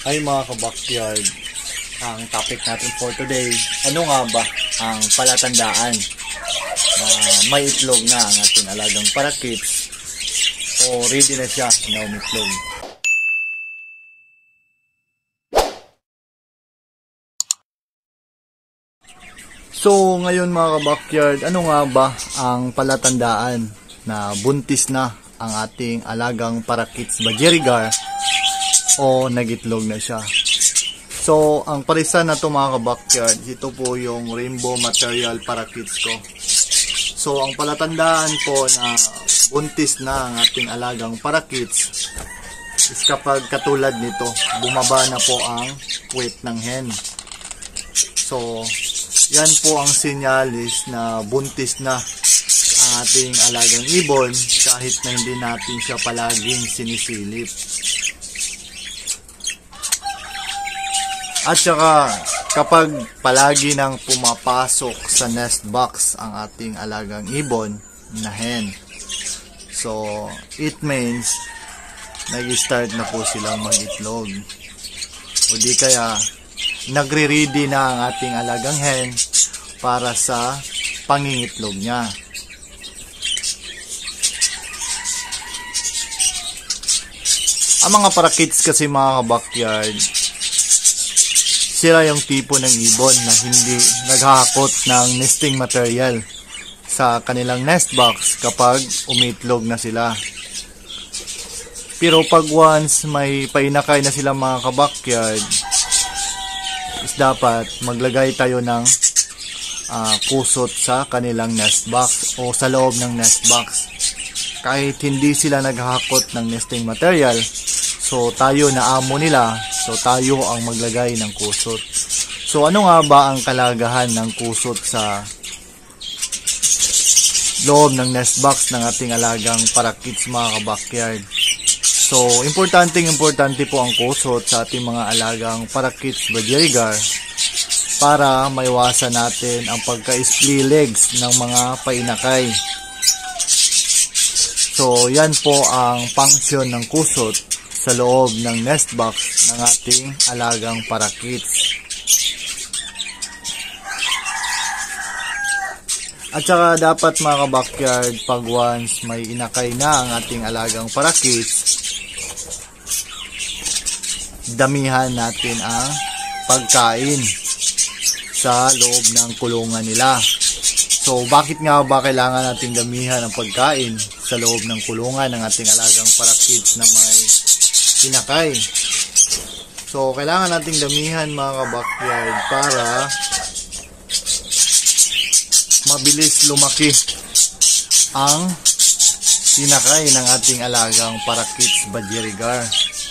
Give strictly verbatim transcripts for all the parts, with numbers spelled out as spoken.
Ay mga ka-backyard, ang topic natin for today, ano nga ba ang palatandaan na may itlog na ang ating alagang parakeets o ready na siya na umitlog? So ngayon mga ka-backyard, ano nga ba ang palatandaan na buntis na ang ating alagang parakeets budgerigar o nagitlog na siya? So, ang parisan na ito mga ka-backyard, ito po yung rainbow material parakeets ko. So, ang palatandaan po na buntis na ang ating alagang parakeets is kapag katulad nito, bumaba na po ang weight ng hen. So, yan po ang sinyalis na buntis na ang ating alagang ibon kahit na hindi natin siya palaging sinisilip. At saka kapag palagi nang pumapasok sa nest box ang ating alagang ibon na hen, so it means nag-start na po silang mag-itlog. O di kaya nagre-ready na ang ating alagang hen para sa pangingitlog niya. Ang mga parakeets kasi mga ka-backyard, sila yung tipo ng ibon na hindi naghahakot ng nesting material sa kanilang nest box kapag umitlog na sila. Pero pag once may painakay na sila mga ka-backyard, is dapat maglagay tayo ng uh, kusot sa kanilang nest box o sa loob ng nest box. Kahit hindi sila naghahakot ng nesting material, so tayo na amo nila, so tayo ang maglagay ng kusot. So ano nga ba ang kalagahan ng kusot sa loob ng nest box ng ating alagang parakeets mga ka-backyard? So importanteng importante po ang kusot sa ating mga alagang parakeets budgerigar para maiwasan natin ang pagka-split legs ng mga painakay. So yan po ang function ng kusot sa loob ng nest box ng ating alagang parakeets. At saka dapat mga ka-backyard, pag once may inakay na ang ating alagang parakeets, damihan natin ang pagkain sa loob ng kulungan nila. So bakit nga ba kailangan nating damihan ang pagkain sa loob ng kulungan ng ating alagang parakeets na may pinakay? So kailangan nating damihan mga ka-backyard para mabilis lumaki ang pinakay ng ating alagang parakeets budgerigar.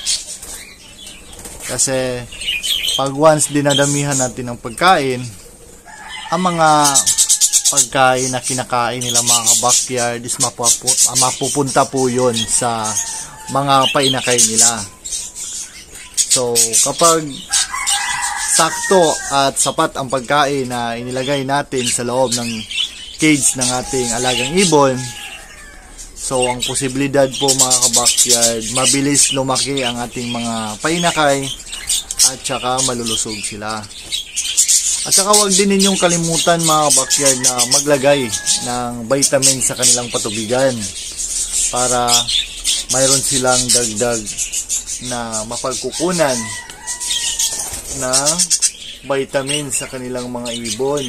Kasi pag once dinadamihan natin ng pagkain, ang mga pagkain na kinakain nila mga ka-backyard is mapupu mapupunta po yun sa mga painakay nila. So kapag sakto at sapat ang pagkain na inilagay natin sa loob ng cage ng ating alagang ibon, so ang posibilidad po mga ka-backyard, mabilis lumaki ang ating mga painakay at saka malulusog sila. At saka huwag din ninyong kalimutan mga ka-backyard na maglagay ng vitamin sa kanilang patubigan para mayroon silang dagdag na mapagkukunan na vitamin sa kanilang mga ibon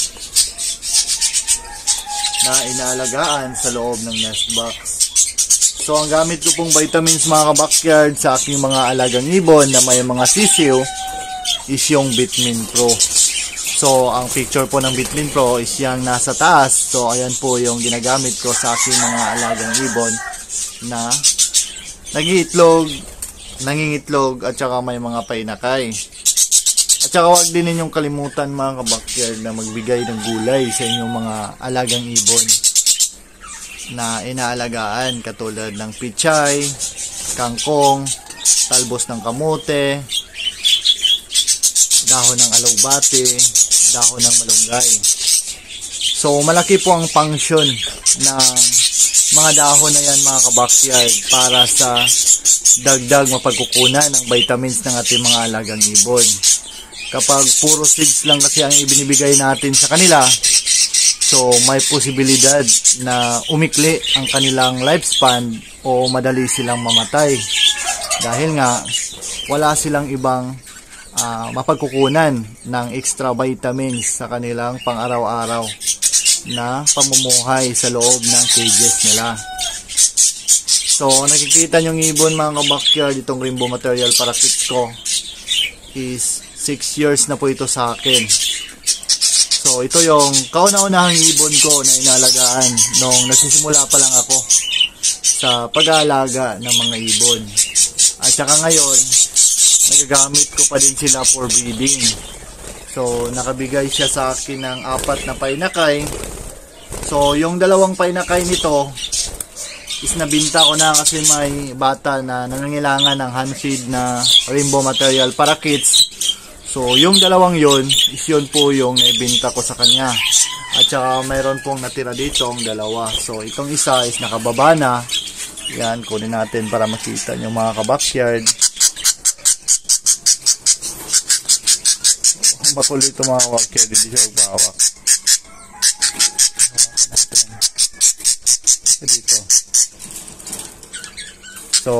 na inaalagaan sa loob ng nest box. So ang gamit ko pong vitamins mga ka-backyard sa aking mga alagang ibon na may mga sisiw is yung Bitmin Pro. So ang picture po ng Bitmin Pro is yung nasa taas. So ayan po yung ginagamit ko sa aking mga alagang ibon na nag-iitlog, nangingitlog at saka may mga painakay. At saka huwag din ninyong kalimutan mga ka-backyard na magbigay ng gulay sa inyong mga alagang ibon na inaalagaan katulad ng pichay, kangkong, talbos ng kamote, dahon ng alugbati, dahon ng malunggay. So malaki po ang function ng mga dahon na yan mga ka-backyard para sa dagdag mapagkukunan ng vitamins ng ating mga alagang ibon. Kapag puro seeds lang kasi ang ibinibigay natin sa kanila, so may posibilidad na umikli ang kanilang lifespan o madali silang mamatay. Dahil nga wala silang ibang uh, mapagkukunan ng extra vitamins sa kanilang pang-araw-araw na pamumuhay sa loob ng cages nila. So nakikita nyo ng ibon mga ka-backyard, itong rainbow material parakeets ko is six years na po ito sa akin. So ito yung kauna-unahang ibon ko na inalagaan nung nagsisimula pa lang ako sa pag-aalaga ng mga ibon. At saka ngayon, nagagamit ko pa din sila for breeding. So nakabigay siya sa akin ng apat na painakay. So yung dalawang painakay nito is nabinta ko na kasi may bata na nangangailangan ng hand feed na rainbow material parakeets. So yung dalawang yun is yun po yung naibinta ko sa kanya. At saka mayroon pong natira dito ang dalawa. So itong isa is nakababa na. Yan, kunin natin para makita nyo mga ka-backyard. Makulit ito mga ka-backyard, hindi siya magbawak. Dito. So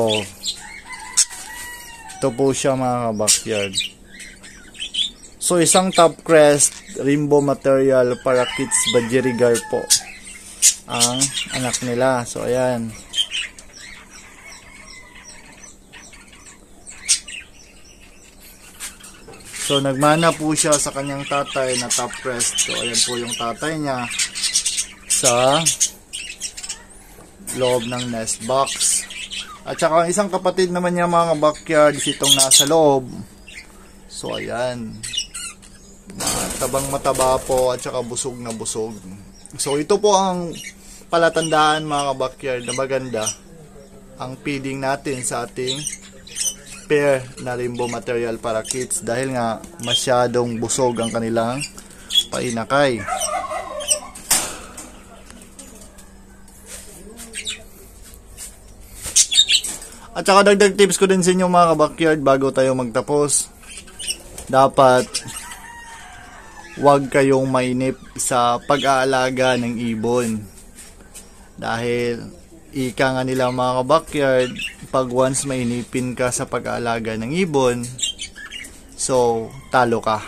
ito po siya mga ka-backyard. So isang top crest rainbow material parakeets budgerigar po ang anak nila. So ayan. So nagmana po siya sa kanyang tatay na top crest. So ayan po yung tatay niya sa loob ng nest box. At saka ang isang kapatid naman niya mga backyard is itong nasa loob. So ayan. Matabang mataba po at saka busog na busog. So ito po ang palatandaan mga backyard na maganda ang feeding natin sa ating pair na rainbow material parakeets dahil nga masyadong busog ang kanilang painakay. At saka dagdag tips ko din sa inyo mga backyard bago tayo magtapos. Dapat huwag kayong mainip sa pag-aalaga ng ibon. Dahil ika nga nila mga backyard, pag once mainipin ka sa pag-aalaga ng ibon, so talo ka.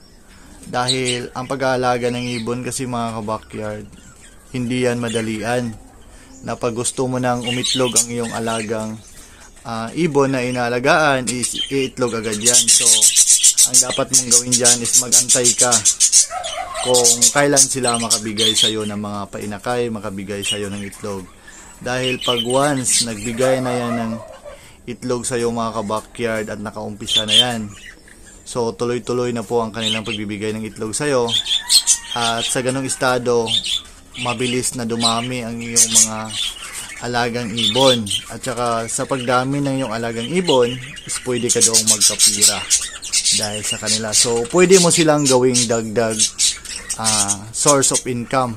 Dahil ang pag-aalaga ng ibon kasi mga backyard, hindi yan madalian. Na pag gusto mo nang umitlog ang iyong alagang uh, ibon na inaalagaan, is iitlog agad yan. So ang dapat mong gawin dyan is magantay ka kung kailan sila makabigay sa'yo ng mga painakay, makabigay sa'yo ng itlog. Dahil pag once nagbigay na yan ng itlog sa'yo mga ka-backyard at nakaumpisa na yan, so tuloy-tuloy na po ang kanilang pagbibigay ng itlog sa'yo. At sa ganong estado, mabilis na dumami ang iyong mga alagang ibon. At saka sa pagdami ng iyong alagang ibon, is pwede ka doong magkapira dahil sa kanila. So pwede mo silang gawing dagdag uh, source of income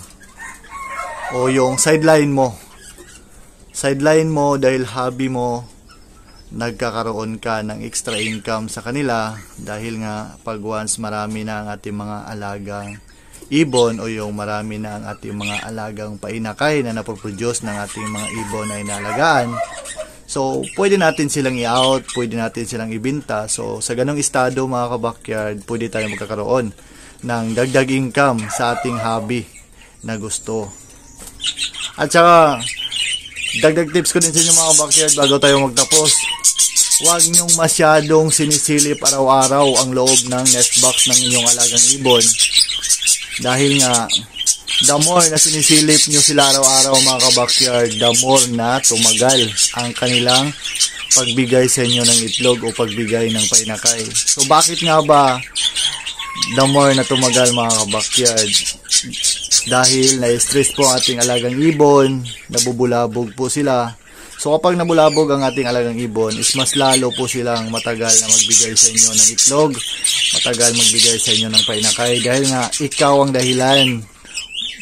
o yung sideline mo. Sideline mo dahil hobby mo, nagkakaroon ka ng extra income sa kanila dahil nga pag once marami na ang ating mga alagang ibon o yung marami na ang ating mga alagang painakay na napoproduce ng ating mga ibon na inalagaan. So, pwede natin silang i-out, pwede natin silang ibinta. So, sa ganong estado mga ka-backyard, pwede tayo magkakaroon ng dagdag income sa ating hobby na gusto. At saka, dagdag tips ko din sa inyo mga ka-backyard bago tayo magtapos. Huwag nyong masyadong sinisilip araw-araw ang loob ng nest box ng inyong alagang ibon. Dahil nga, the more na sinisilip nyo sila araw-araw mga ka-backyard, the more na tumagal ang kanilang pagbigay sa inyo ng itlog o pagbigay ng painakay. So bakit nga ba the more na tumagal mga ka-backyard? Dahil na-stress po ang ating alagang ibon, nabubulabog po sila. So kapag nabulabog ang ating alagang ibon, is mas lalo po silang matagal na magbigay sa inyo ng itlog, matagal magbigay sa inyo ng painakay. Dahil nga ikaw ang dahilan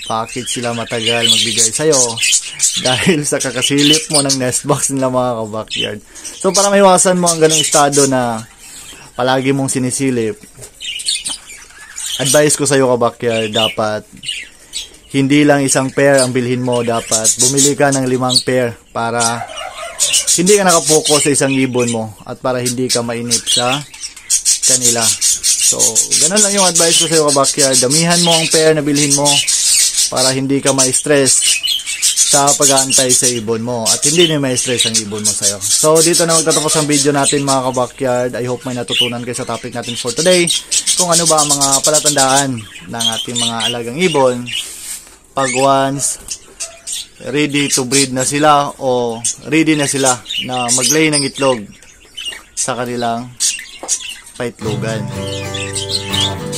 bakit sila matagal magbigay sa'yo? Dahil sa kakasilip mo ng nest box nila mga ka-backyard. So para maiwasan mo ang ganung estado na palagi mong sinisilip, advice ko sa'yo ka-backyard, dapat hindi lang isang pair ang bilhin mo, dapat bumili ka ng limang pair para hindi ka nakapokus sa isang ibon mo at para hindi ka mainip sa kanila. So, ganun lang yung advice ko sa iyo ka-backyard. Damihan mo ang pair na bilhin mo para hindi ka ma-stress sa pag-aantay sa ibon mo at hindi na ma-stress ang ibon mo sa'yo. So, dito na magtatapos ang video natin mga ka-backyard. I hope may natutunan kayo sa topic natin for today. Kung ano ba ang mga palatandaan ng ating mga alagang ibon pag once ready to breed na sila o ready na sila na mag-lay ng itlog sa kanilang paitlogan.